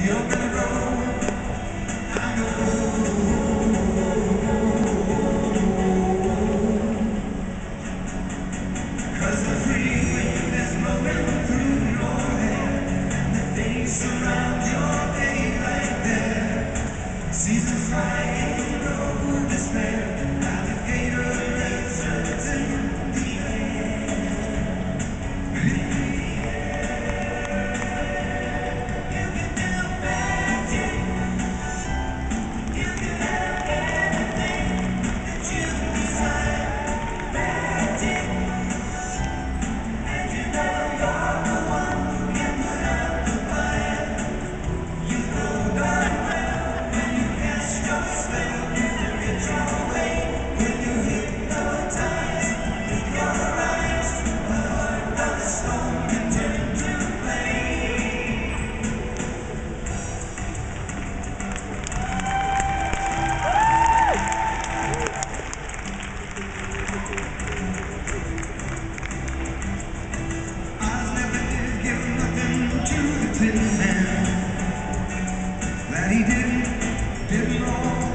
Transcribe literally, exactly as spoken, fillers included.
You're gonna grow, I know. Cause the free wind is blowing through your hair, and the things surround your day right there. Seasons flying over despair, alligator lizards in the air. You can do magic, you can have anything that you desire. Magic, and you know you're the one who can put out the fire. You know darn well when you cast your spell, you get your way. When you hypnotize with your eyes, the heart of the stone can turn to flame. Oz never did give nothing to the Tin Man that he didn't, didn't wrong.